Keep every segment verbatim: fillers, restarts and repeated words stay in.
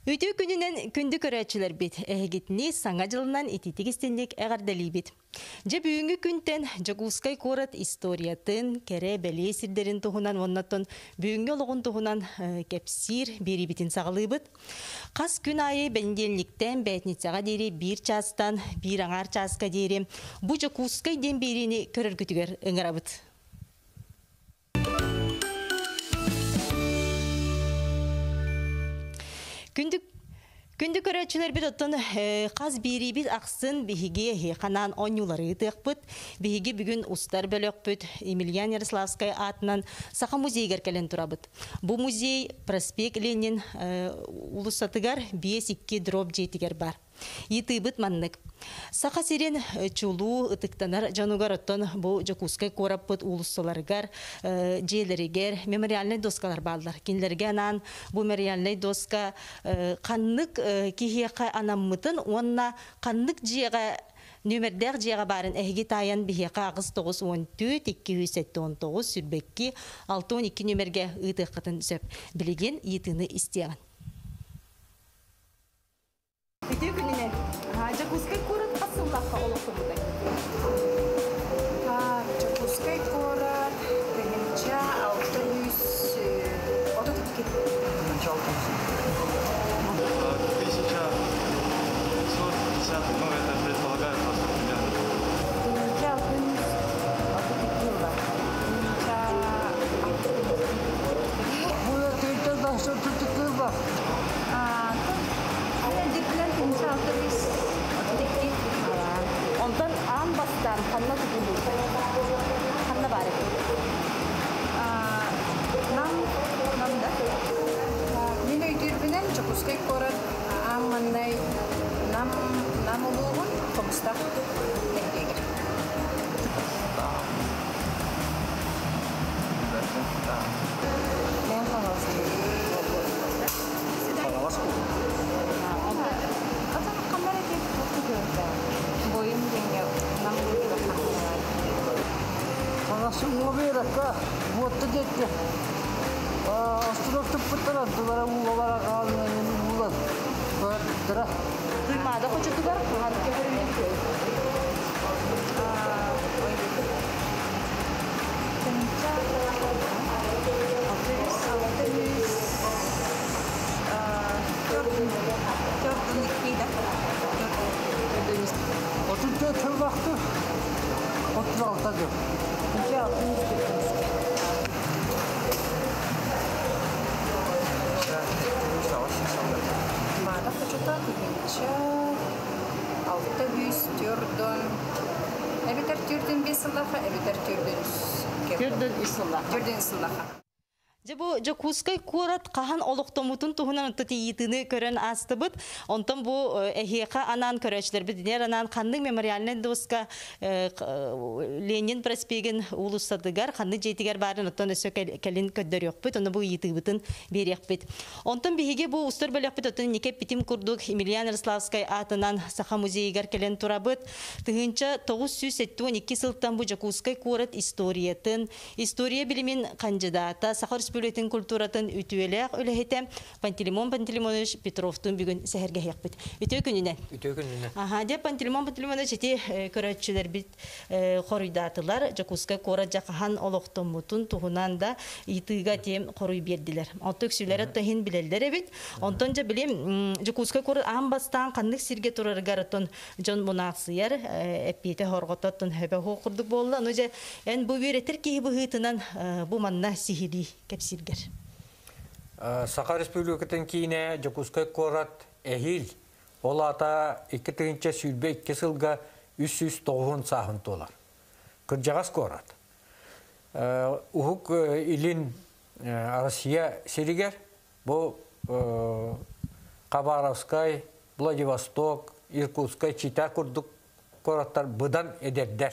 Үтүү күнінен күнді көрәчілер бит, әгетіне саңа жылынан ититігістендік әғардалі бит. Же бүгінгі күнтен Жакускай корат историятын, кәрі бәле сирдерін тұғынан оннаттын бүгінгі олығын тұғынан кәпсир бері бітін сағылы бұд. Қас күн айы бәнделіктен бәтнецаға дейірі бір частан, бір аңар часқа дейірі бұ Жакускай ден беріні көрір күтігер ұңыра бұд. Күнді көрәтшілер бит оттан қаз бері бит ақсын бігіге қанан оңюлары ұтық бұд. Бігіге бүгін ұстар бөлік бұд Емельян Ярославскай атынан Сақа музейгер кәлін тұра бұд. Бұл музей проспект Ленин ұлысатығар бес икки дроп жетігер бар. Еті бұд маннық. Сақа серен чулу ұтықтанар жануғар оттан бұл Жакускай корап бұд ұлысыларығар, жейлерігер, мемориальный доскалар балдар. Кенлерге анан бұл мемориальный доска қаннық кихеқа анаммытын, онна қаннық жеға нөмірдәр жеға барын әйге таян бігеқа ағыз тоғыз он төрт екі жүз он тоғыз сүрбекке алты он екі нөмірге ұтық қытын сөп. Білеген етіні істеген. Үтүү күнінен Жакускай корат қасыллаққа олықы бұдай? Жакускай корат тегенча алты жүз отыз екі. Тегенча алты жүз. тысяча пятьсот пятьдесят, ну это предполагаю просто примерно. Тегенча алты жүз отыз екі жылда. Тегенча... Бұл тегенча дақшы тұтты кыз бар. Ondan an bastan kanna tutuldu. Kanna bari. Nam namda. Yine üdürbinen Jacuzkai korat ammanay nam nam uluğun tomusta ekleger. Ben falasın. Falasın. Atan kamera kek foto görüntü. Boyum denge nam uluğun kanna. Falasın o bir dakika. Mutlu gitti. Astronotu pıtıra duvara uğulara kalına yeni uğular. Pıtıra. Duymada koçutular harika görünüyor. Tengca altı yüz altı yüz dört yüz iki de otuz dört yıl baktı. otuz altı yıl. Tengca altı yüz Mada koçutular tengca altı yüz dördün Ebiter türdün bir sılaha, ebiter türdün Түрдің исылла. türdün sılaha. Жабу Жакускай корат қахан олықтамутын туғынан ұттыты етіні көрін асты бұд. Онтан бұл әхеқа анан көрәчілер бідінер анан қанның мемориальный доска Ленин проспегін ұлыстадығар, қанны жетігер барын ұттан өсі кәлін көддер yok бұд. Оны бұл еті бұтын берек бұд. Онтан бігеге бұл ұстыр бөлек бұд. Оттан некеп бітім күрдік Емельян Ярославскай атынан Сақа музейгер кәлін тұра бұд. Тұғынша тоғыз жүз сексен екі сылттан бұл Жакускай корат историятын, история білімін қанжыдата, Сақа Республикатын культуратын үтүелек өлехете Пантелеймон Пантелеймонович Петровтун бүгін сәһәргә яқпыт. Үтө күніне. Үтө күніне. Аха, де Пантелеймон Пантелеймонович эти көрәтчеләр бит хорыйдатылар, Жакускай кора жақахан олоқтомутун туһунан да итыга тем хорый бердилер. Алтык сүләре тахин билелдер бит. Онтон жа билем Жакускай кора амбастан канлык сирге тураргаратон Жон Бунаксыяр эпите хоргототун хәбә хукурдык болла. Нөҗә эн бу биретер ки бу хытынан бу манна сихири кепсиргер. Сақа Республикатын кейіне Жакускай корат әхил. Ол ата екі тыгынча сүлбе екі сылға үс жүз тоғыз сағын толар. Кыржағас корат. Ухук илин Россия серигер. Бұл Хабаровскай, Владивосток, Иркутскай, Чита күрдік кораттар бұдан едердер.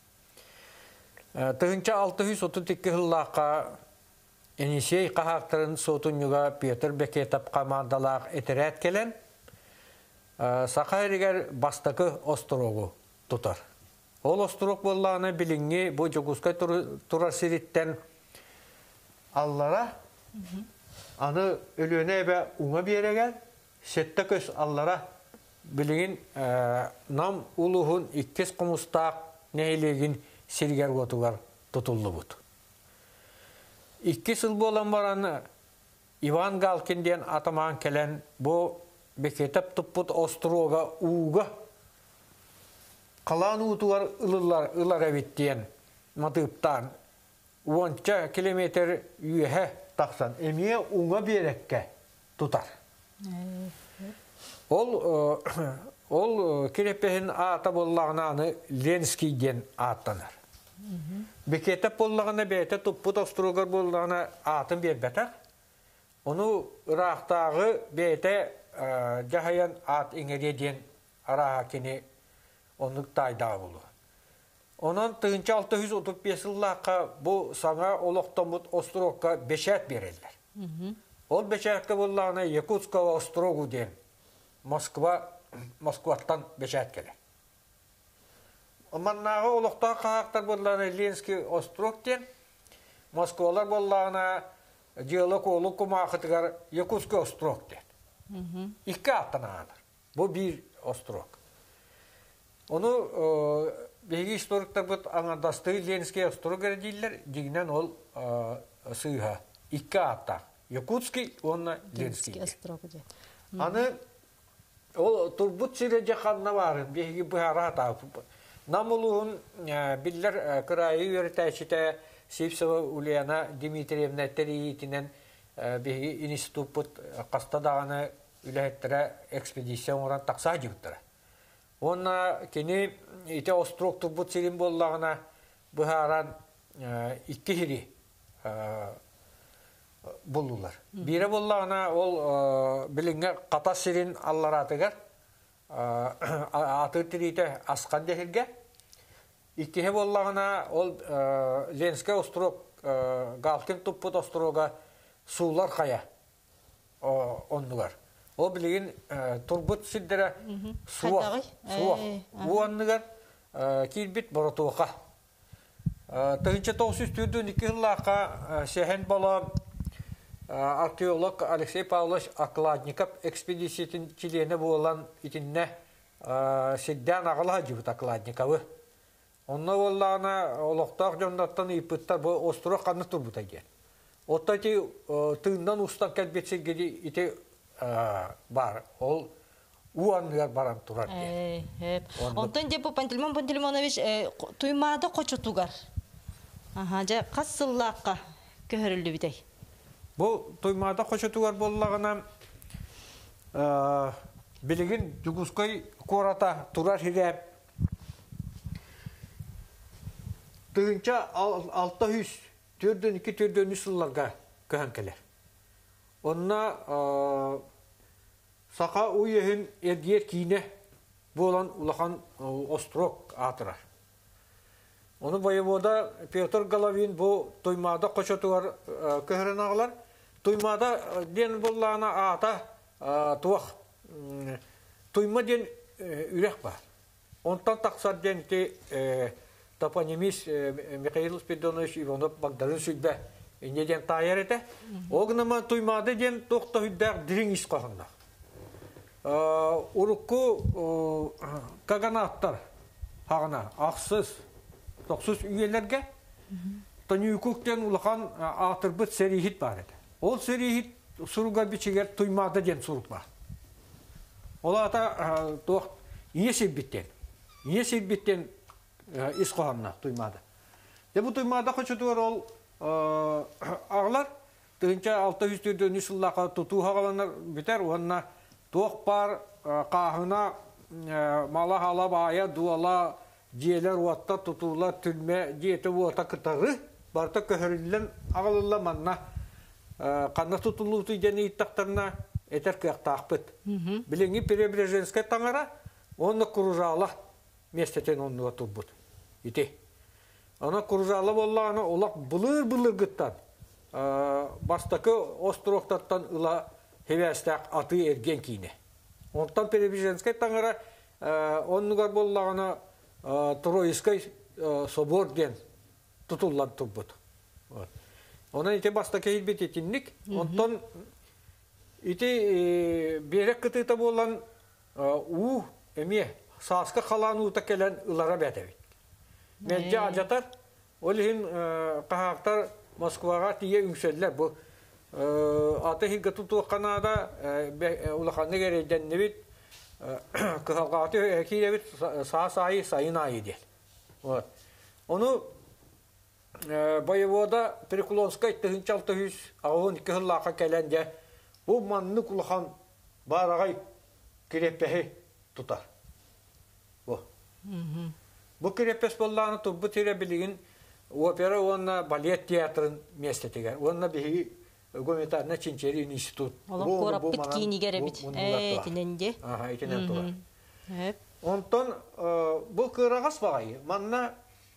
Тыгынча алты жүз отыз екі жыллаққа Енисей қағақтарын сотынюға Петр Бекетап командалақ етерәт келен, Сақа ерігер бастықы острогу тұтар. Ол острог болағына біліңе бұл Жакускай тұрар сиреттен аллара, аны өліне бә уңа береген, сетте көз аллара билигин нам улуһун иккес кумустаак нәйлегин сиргер готугар тутуллубут. Икки сыл болан бараны Иван Галкин ден атаман келен бу бекетеп туппут острога ууга калан уутугар ылылар ылар эбиттиен матыптан онча километр үйе таксан эмие уңа берекке тутар. Ол ол керепехин ата боллагына аны Ленский ден аттанар. Бекетеп боллагына бете туппут острогар боллагына атын бербетак. Onu ıraqtағы бейте жағайан ат еңереден араға кені оны тайдағы болу. Онан тыгынча алты жүз отуз беш жыллаққа бұл саңа олықтан бұд островқа бешәт берелер. Ол бешәтке болағына Якутского острову ден Москва, Москваттан бешәт келер. Маннағы олықтағы қағақтар болағына Ленский остров ден Москвалар болағына Диалог олу кумақытығар Якутский остров ден. Икки аттан ағалар. Бұл бір остров. Оны бейгі историктар бұд аңадасты Ленский остров көрдейлер, дегінен ол сыйға. Икки аттақ. Якутский, онна Ленский остров ден. Аны ол турбут сире жақанна барын, бейгі бұхара атағы. Намылуын білдер күрайы өртәшіте Сипсова Ульяна Дмитриевна Териитинен беги институт кастадаганы үләһеттәре экспедиция оран такса җибтәре. Онна кини ите остров турбут сирин боллагына бухаран икки хири булулар. Бире боллагына ол билиңгә ката сирин алларатыгар аты тирите аскан дехирге Иккеһе боллагына ол Ленский остров Галкин туппут острога суулар кая оннугар. Ол билигин турбут сиддере суак. Суак. Бу оннугар кирбит боротука. Тыгынча тоғыз жүз төрт икки жыллакка сехен бала археолог Алексей Павлович Окладников экспедициятын чилене болан итинне сидден агыла жибут Окладниковы. Онна боллағына олықтақ жондаттан ипыттар бұл остров қанны тұрбыта ген. Отта те тыңнан ұстан кәлбетсе кеді ите бар. Ол уанығар баран тұрар ген. Онтан деп Пантелеймон Пантелеймонович туймады қочытуғар. Қас сыллаққа көхірілді бітей? Бұл туймады қочытуғар боллағына білігін жүгізкөй қората тұрар хиреп Тыгынча алты жүз төрдөн икки төрдөн үч жылларга көһөн келер. Онна сака уйехин эргер кийне болан улахан острог атырар. Оны воевода Петр Головин бу туймада кочотугар көһөрөн агалар. Туймада ден боллана ата туах туйма ден үрек бар. Онтан таксар ден те топонимис Михаил Спиридонович Иванов Багдарын сүйтбе неден тайыр еті. Оғынама туймады ден тоқта хүддәр дирин ис қағында. Урукку каганаттар хағына ақсыз, тоқсыз үйелерге тонюкуктен улақан атырбыт серихит бар еді. Ол серихит сұруға бичігер туймады ден сұруқ бар. Ол ата тоқ иесел біттен. Иесел біттен ис қоғамна туймады. Де бұл туймада қочытуар ол ағылар, тығынча алты жүз төрт жыллаға тұту ғаланар бітер, онына тоқ бар қағына мала хала бая дуала жиелер уатта тұтулар түрме жеті уата кытары барта көхірілін ағылылы манна қанна тұтылу түйдені иттақтарына әтер кияқтақпыт. Біліңі Перебреженская таңара, оны құружалы местетен оныға тұрбыт. Ите. Ана құружалы боллағына олақ бұлыр-бұлыр гыттан. Бастакы островтаттан ұла хевестәк аты ерген кейіне. Онтан Перебреженская таңара оныға боллағына Троицкай собор ден тұтылан тұрбыт. Онан ите бастакы елбет етінлік. Онтан ити берек кытыта болан у эме саска халан ута келен ылара бәтәбит. Мен жа ажатар, олихин қахақтар Москваға тие үңселлер. Бұл аты хилгі тұтуы қанада улаханны керейден небит кыхалға аты кейдебит саа-сайы сайын айы дел. Оны Боевода Перекулонскай тыгынчалты хүс ағын кыхыллаға келенде бұл манны кулахан барағай кереппәхі тұтар. Бұл кереппәс боллағаны тұбы тире білігін опера онна балет театрын местетігер. Онна бігі гуманитарна Чинчери институт. Олық қорап біткейіні керебіт. Әйтіненде. Аха, етінен тұлар. Онтон бұл кырағас бағай. Манна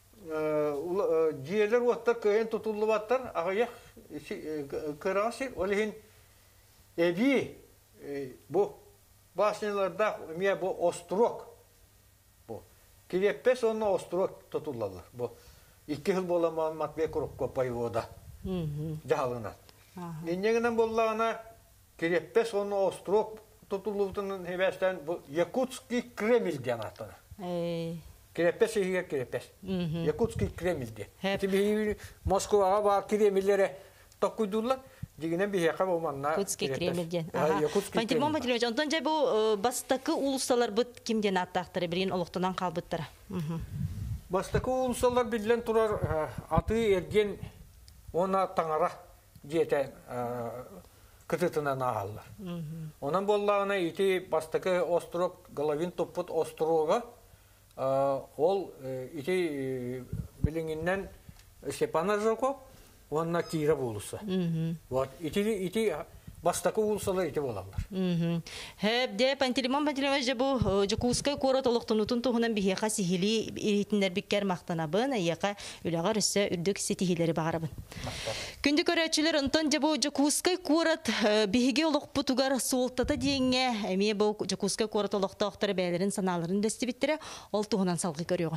жиелер оттар көйен тұтылы баттар, ағаяқ кырағас ер. Олығын әбі бұл басыныларда мия бұл острок. Кереппес онна острок тұтылалар. Бұл iki yıl bolamağın matbeye kurup kopayı oda. Cahalığına. Enneğinden bollağına Kereppes onu ostrok tutuluğunun hevesten Yakutski Kreml diyen atına. Kereppes ehiye Kereppes. Yakutski Kreml diye. İti bir Moskova'ya var Kreml'lere takuydular. Digine bir yakab olmanına. Yakutski Kreml diyen. Pantilmon Pantilmon. Ondan bu bastakı ulusalar bu kimden attaqtırı birin oluqtanan qalbıttırı. Bastakı ulusallar bilen turar atı ergen ona tangara diyeten kıtıtına nağallar. Onun bollağına iti bastakı ostrog Galavin Toput ostroga ol iti bilinginden Stepan Zhukov onunla kira bulusa. İti iti Bastakı ulusalar iti olanlar. Hep de Pantilmon Pantilmon bu Jakutskay korot oluqtunutun tuğunan bir yaqa sihili iritinler bikker maqtanabın, yaqa ülağa rüsse ürdük sitihileri bağırabın. Kündük öğretçiler ondan bu Jakutskay korot bihige oluq putugar soğultata diyenge, emiye bu Jakutskay korot oluqta oqtara bəylərin sanaların desti bittire, ol tuğunan salgı görüyorgan.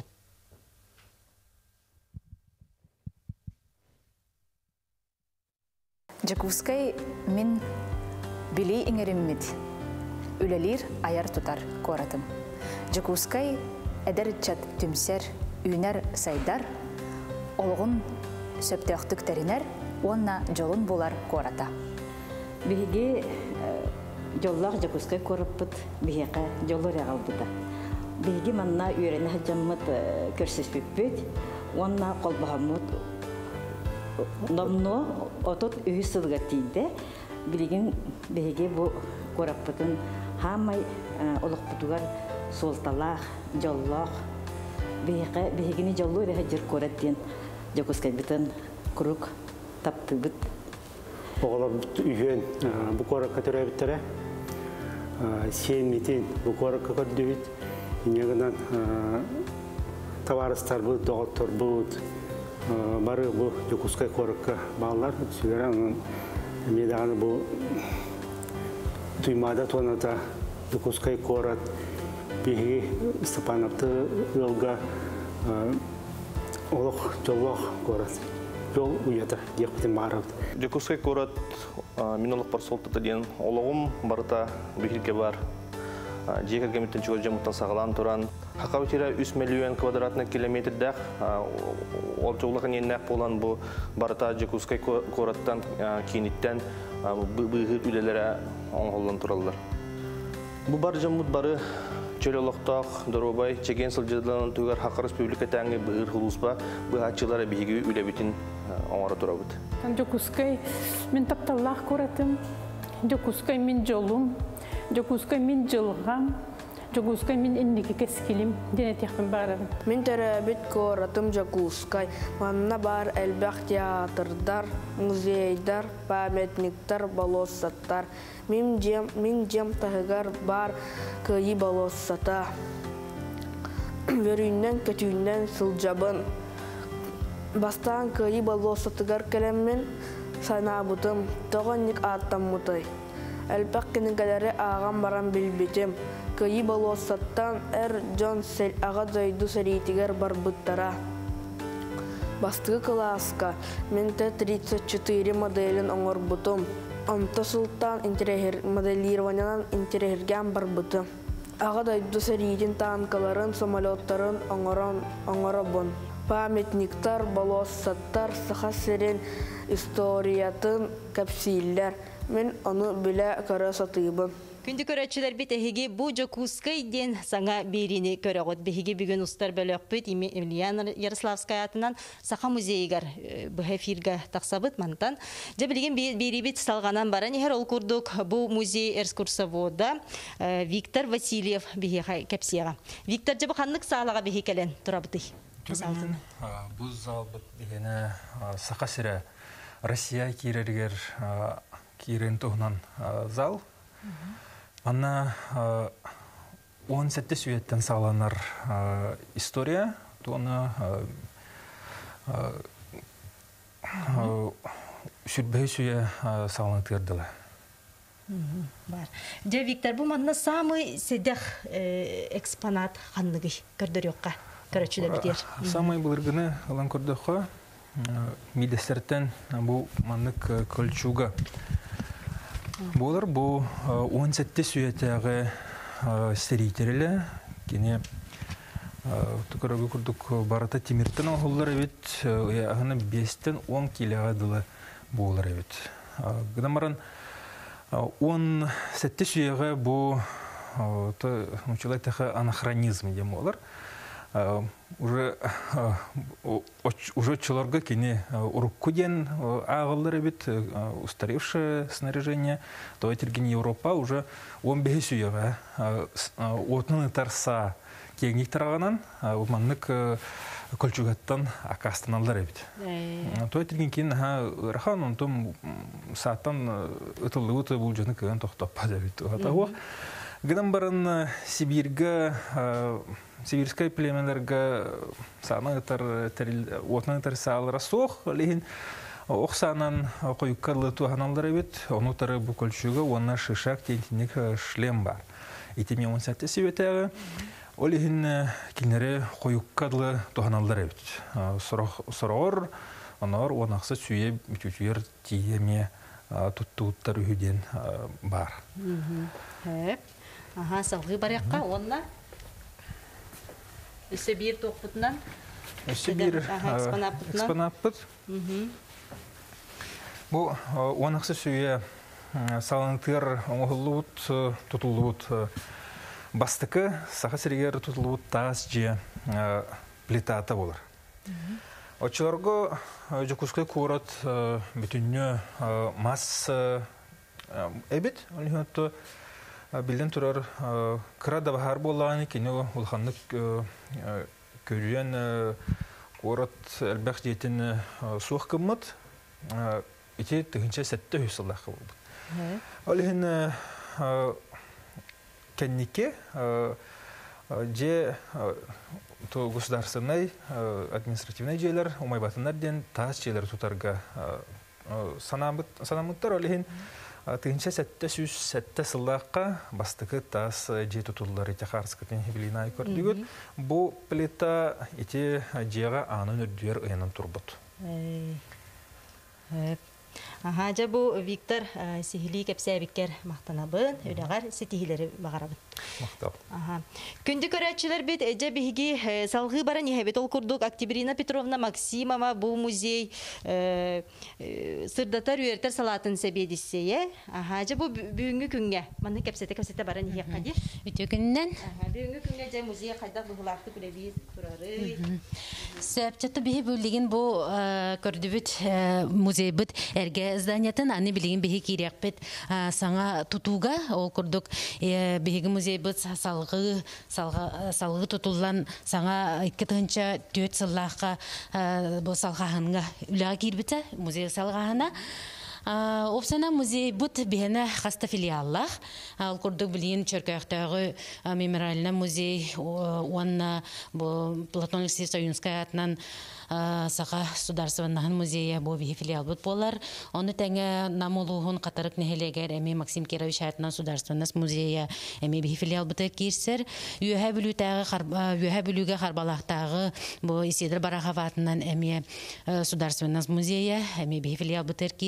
Jakutskay min bili ingerimid. Ülelir ayar tutar koratım. Jakutskay eder çat tümser, üner saydar, olğun söptöktük teriner, onna jolun bolar korata. Bihige jollaq Jakutskay koruput bihiqa jolur yağaldıda. Bihige manna üyerene hacammat körsespüppüt, onna kolbahamut Namno otot ühüsülgatiydi. Bilgin bihige bu koraputun hamay oluqputugar soltalaq, jollaq, bihigini jollu ve hacır korattin Jakutskay bitin kuruk taptıbıt. Oğlar üyen bu korak katıraya bittere sen mitin bu korak katırdıbıt inegından tavarıstar bu, doktor bu Barı bu Jakutskay korukka bağlar, sügeren medağını bu duymada tonata Jakutskay korat bihi Stepanov'ta yolga oluq jolloq korat yol uyata diyektin mağarabdı. Jakutskay korat minoluk parsoltata diyen oluğum barıta bihilke var. Jekar gemitten çuğurca mutan sağlan turan. Hakavitira üç milyon kvadratna kilometrde ol çoğulakın yennek olan bu barıta Jakutskay korattan kinitten bığır ülelere onğollan turallar. Bu bar jamut barı çölolaqtaq, Dorobay, Çeken sılcıdalanan tügar Haqqa Respublika tәңі bığır huluspa bu haçılara bihigi üle bitin onlara turabıd. Jakutskay min taptallaq koratım, Jakutskay min jolum, Jakutskay min jılğam, Jakutskay min inniki keskilim, dene tehpin barabın. Min terabit koratım Jakutskay, manna bar elbaq teatrdar, muzeydar, pametniktar, balossattar. Min jem, min jem tahıgar bar kıyı balossata. Veründen kötünden sılcabın. Bastan kıyı balossatıgar kelemmin sanabıtım, toğannik attam mutay. Elbaq kinigaları ağam baran bilbitim. Kıyı balossattan er jon sel ağa doydu seritigar barbıttara. Bastığı klaska, min te тридцать четыре modelin oңor butum. Онта султан моделированиянан интерьерген барбыты. Ага дайду сәрейден танкаларын, самолеттарын оңоробон. Памятниктар, болоссаттар, саха серен историятын капсиллер. Мен оны біле көрі сатыбын. Күнді көрәтшілер бит әхеге бұ Жокускай ден саңа беріне көріғыт. Бәхеге бүгін ұстар бөлі өкпіт Емельяна Ярославская атынан Сақа музейгар бұға фирға тақсабыт мантан. Жа білген бері бит салғанан баран ехер ол күрдік бұ музей экскурсовода Виктор Васильев беге кәпсияға. Виктор жа бұқанлық сағалаға беге кәлен тұрабыты. Бұл зал бұт бігені Сақа сірі Россия кейрергер кейрен тұғынан зал. Ана он сетте сүйеттен сағланар история, тоны сүрбәй сүйе сағланы тырдылы. Бар. Де, Виктор, бұл манна самый седех экспонат қанныгы көрдір өққа, көрәтшілер бітер. Самый бұлырғыны ғылан көрді өққа, мидестерттен бұл маннык көлчуға. Болар бұл он сетте сүйетәғі стерейтерілі, кене түкірігі күрдік барата темірттен оғылар әвет, ағыны бестен он келеға дылы болар әвет. Гыдамаран он сетте сүйеғі бұл ұчылай тәқі анахронизм дем олар. Уже чыларға кене урукку ден ағылдар әбет, устаревшее снаряжение, то әтірген Европа уже он бес сүйеға отның тарса кеңік тарағанан, ұманлық көлчугаттан ақастан алдар әбет. То әтірген кейін рахан, онтым сааттан ұтылы ұты бұл жаны күйен тоқтаппады әбет. Гыдан барын Сибирға, Сибирскай племенлерге саны ытар отның ытар сағылыра соқ, лейін оқсанан қойыққарлы туғаналдар әбет, оны тары бұл көлшігі, онына шишак тентінік шлем бар. Етеме он сәтті себетәгі, олейін кенері қойыққарлы туғаналдар әбет. Сұрағыр, онар онақсы сүйе бүтүтер тиеме тұттығыттар үйден бар. Аха, салғы бар яққа, онына? Өсі бір тоқпытынан? Өсі бір экспонаппыт. Бұл онақсы сүйе салынтыр оңғылуыт, тұтылуыт бастықы, сақа сіргер тұтылуыт тағыз же плитата болар. Отчыларға Жокускай көрат бүтінне мас әбет, олығынты Билден тұрар қырада бағар болағаны кені ұлғанлық көрген қорат әлбәқ дейтін суық қыммыт, ете түгінші сәтті өйсілдақы болды. Олығын кәннеке же государственный административный жейлер, умайбатынар ден таз жейлер тұтарға санамыттар олығын Тыгынча сәтті сүз сәтті сыллаққа бастықы тас же тұтылылар ете қарсықытын хебелейін ай көрдігіт. Бұл плита ете жеға анын үрдер ұянын тұрбыт. Аха, жа бұл Виктор сихили кәпсәбіккер мақтанабын, өйдағар сетихилері бағарабын. Мақтап. Күнді көрәтшілер бет, жа бігі салғы баран ехебет ол күрдік Октябрина Петровна Максимова бұл музей сырдатар үйертер салатын сәбедіссе. Аха, жа бұл бүгінгі күнге, маны кәпсәті кәпсәті баран ехек қади? Үті күннен? Бүгінгі күнге жа музей қайдақ бұғылақты күлебейіз тұрары. Сәпчатты бігі бөлеген бұл көрдібіт музей бұд әрге зданиятын аны білеген бігі керек бет саңа тұтуға ол күрдік бігі музей бұд салғы тұтылан саңа иккетіңча төт сыллаққа бұл салғағынға үліға кербіті музей салғағына. Опсана музей бұд бігені қаста филиаллах. Ал күрдік білген Чөркөқтағы мемориальна музей, онна Платон Алексеев Союнская атынан Сақа Сударсываннағын музейя бұл бігі филиал бұд болар. Оны тәңі намылуғын қатарық нәхелегер әме Максим Керович атынан Сударсываннас музейя әме бігі филиал бұд керсер. Үйәе бүліге қарбалақтағы бұл Исидр Барахов атынан әме Сударсываннас музейя әме бігі филиал бұд керсер.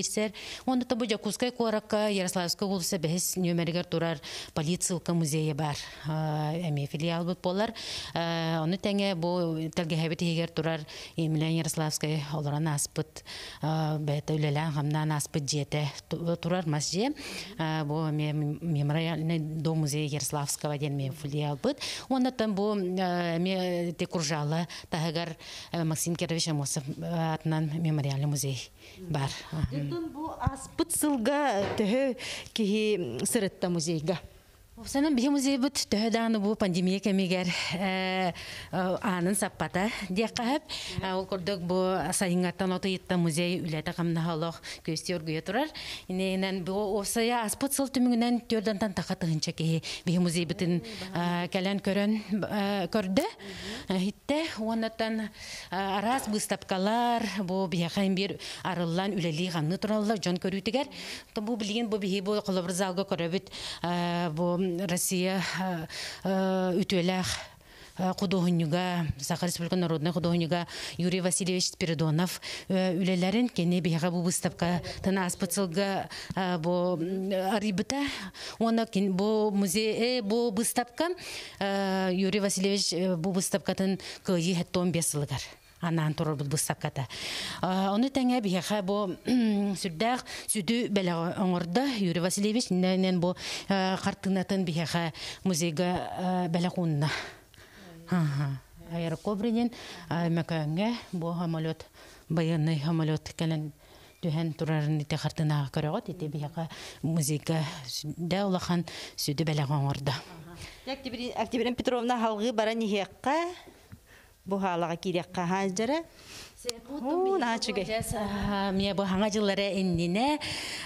Онда табу Жакускай коракка Ярославская улуса бәхес нөмергер турар полициялка музейі бар. Әме филиал бұт болар. Оны тәңе бұ тәлге хәбет егер турар Емелян Ярославская оларан аспыт бәті үлелән ғамнан аспыт жете турар масже. Бұ мемориальный дом музея Ярославского ден мен филиал бұт. Онда там бұ әме текуржалы тағығар Максим Кирович Амосов атынан мемориальный музей бар. Дилдон бу аспыт сылга төһө киһи сырытта музейга. Санам бие музей бут төһөдән бу пандемия кемигер анын саппата дияккап ул көрдүк бу сайынгаттан отыйытта музей үләтә камнахалык көстөр гыя турар. Иненен бу осая аспыт сыл түмүнен төрдән такатынча ки бие музей бутын калан көрөн көрдө. Хитте оннан арас выставкалар бу бияхайм бир арыллан үлели ганны тураллар жон көрүтегер. Бу билген бу бие бу колобр залга көрөбүт бу Россия үтөләх Кудоһуньга, Саха Республика народный Кудоһуньга Юрий Васильевич Спиридонов үлеләрен кене бияга бу выставка тана аспыцылга бу арибыта оны бу музей бу выставка Юрий Васильевич бу выставкатын кыйы хеттон бесылгар. Анан турар бу выставката. Оны тәңе бияга бу сүддәк сүдү бәлә оңорда Юрий Васильевич нәнен бу картынатын бияга музейга бәлә кунна. Ага. Аэрокобринен мәкәнгә бу самолет баянный самолет кәлән төһән турарын ите картына көрәгәт ите бияга музейга дә улахан сүдү бәлә оңорда. Октябрина Петровна халгы бара нихекка бу халага кирекка хаҗара. О, начыгы. Мен бу хаңа жыллары иннине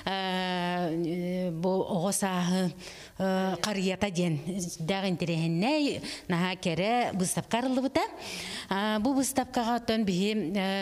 бу огоса карията ден дагын терехне наха кере выставкарлы бута. Бу выставкага тон би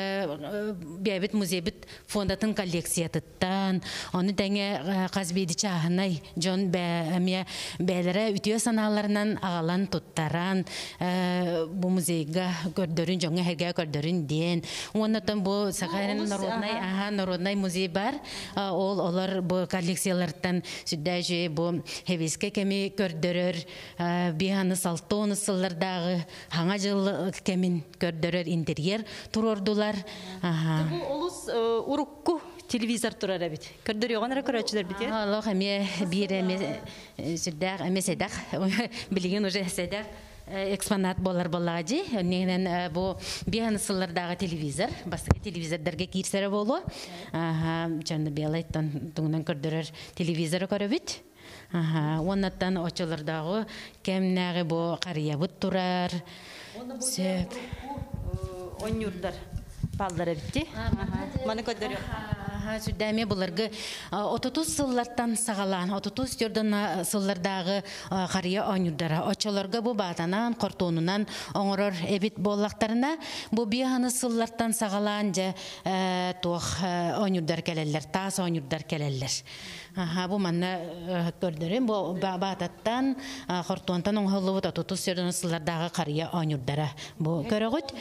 бебит музейбит фондатын коллекциятыттан аны дәңе казбиди чахнай жон бәме бәләре үтү саналарынан агалан туттаран бу музейга көрдөрүн жоңа херге көрдөрүн ден. Оннан бу Сахарин народный ага народный музей бар. Ол олар бу коллекциялардан сүддәҗе бу хевиске кеме көрдөрөр биханы салтоны сыллардагы хаңа жыл кемин көрдөрөр интерьер турордулар. Ага. Бу олус урукку телевизор турар бит. Көрдөрөгөнөр көрөчүлөр бит. Аллах эме биреме сүддәк эме седак билген уже седак экспонат болар болажы. Ненен бу биянысылардагы телевизор, басқа телевизордарга кирсере болу. Аха, жаны белайттан туңнан көрдөрөр телевизор көрөбүт. Аха, оннан очолордагы кемнәге бу карыябыт турар. Сөп. Онюрдар балдары битти. Маны көрдөрө. Сүддәме буларга отутуз сыллардан сагалан, отутуз төрдөн сыллардагы карыя онюрдара. Очолорга бу батанан, кортонунан оңорор эбит боллактарына бу бияны сыллардан сагалан же тох онюрдар келелер, тас онюрдар келелер. Аха, бу манна көрдөрөм бу бататтан, кортонтан оңолубут отутуз төрдөн сыллардагы карыя онюрдара. Бу көрөгөт.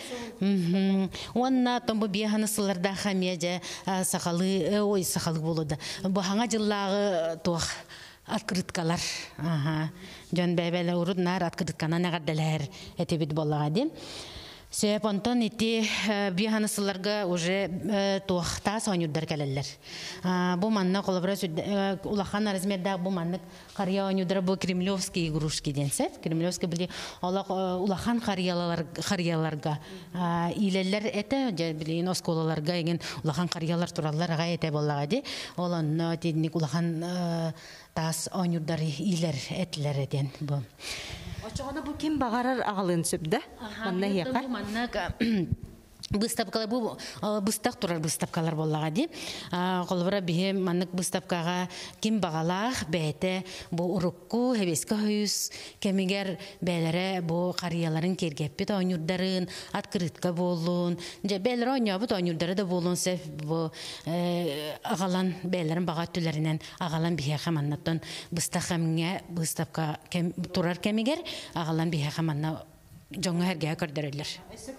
Онна том бу бияны сылларда хамеже сакалы ой сахалык болуда. Бу хаңа жыллагы тух открыткалар. Ага. Жон бәбәле уруднар открыткана нагадалар этебит боллага ди. Сөп онтон ити биханысыларга уже тух тас онюрдар келелер. Бу манна колобра улахан размерда бу манны кария онюрдар бу кремлевские игрушки денсе. Кремлевские били улахан кариялар карияларга илелер эте билин осколаларга еген улахан кариялар тураллар ага эте боллага ди. Олонно тедник улахан тас онюрдар илер этлер эден бу. Очоғана бу ким бағарар ағалын сөпді? Манна хияқа? Манна выставкалар бу быстак турар выставкалар боллага ди. Колбара бие маннык выставкага ким багалах бете бу урукку хевеске хүйүс кемигер белере бу карыяларын кергеппит онюрдарын открытка болун. Же белере онябыт онюрдары да болун сеп бу агалан белерин бага түлеринен агалан бие хаманнаттан быстак хамге выставка турар кемигер агалан бие хаманна жоңга херге көрдөрөлөр. Эсе көрдөрө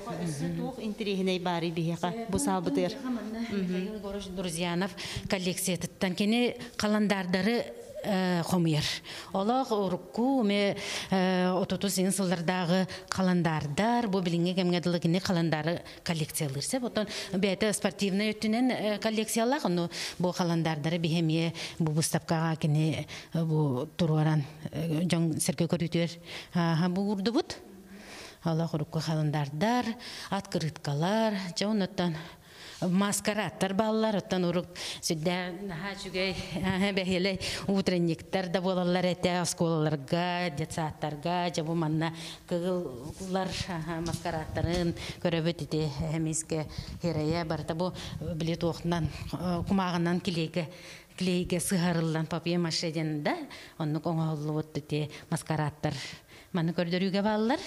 Тух интерехиней бари бихека бусабытыр. Михаил Егорович Друзьянов коллекциятыттан кені қаландардары қомыр. Олақ ұрықку ме ототу сен сылдардағы қаландардар, бұл білінге кемгеділігіне қаландары коллекциялырсы. Бұтын бәйті спортивный өттінен коллекциялақ, оны бұл қаландардары бігеме бұл бұстапқаға кені бұл тұруаран жоң сәрке көрітер бұл ұрды бұд. Олақ ұрықку қаландардар, аткырыткалар, жауынаттан маскараттар балалар, оттан ұрық сүдді жүгей бәхелей утренниктер да болалар әте осколаларға, детсаттарға, жабу манна кығылар маскараттарын көрөбөт ете әмеске херeye барда бұл білет оқтынан құмағынан келейге клейге сығарылдан папия машеден да, оны қоңғалылы өтті маскараттар. Маны көрдіріге балалар?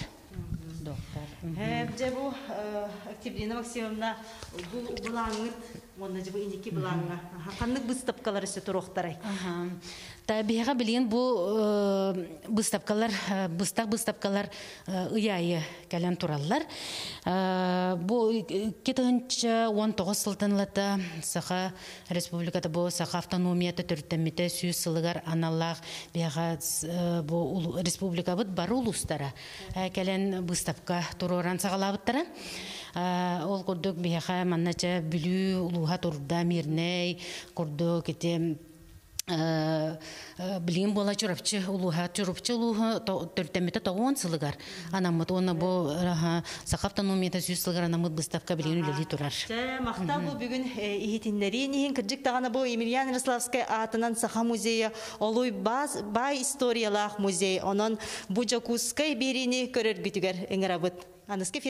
Жабу Октябрина Максимовна бұл аңыт, оны жабу индеки бұл аңға. Қанық бұстапқалар өсі тұруқтарай? Табиға білген бұл бұстапқалар, бұстақ бұстапқалар ұяйы кәлін тұралар. Бұл кетігінші он тоғыз сылтынлаты Сақа республикаты бұл Сақа автономията түрттеметі сүйіз сылығар аналақ бияға бұл республика бұд бары ұлыстара кәлін бұстапқа тұроран сағалабыттара. Ол күрдік бияға маннача бүлі ұлуға тұрда мирней, күрдік кетем білген бола жүріпчі ұлуға жүріпчі ұлуға түрттеметі тоғуан сылығар. Анамыд, оны бұл Сақа автономията сүйіз сылығар анамыд бұстапқа білген үлелі тұрар. Мақта бұл бүгін ихетіндерін ең кірдік тағаны бұл Емельян Ярославскай атынан Сақа музейі олуй бай историялақ музей. Онын Бужакускай беріне көрер күтігер еңір абыд.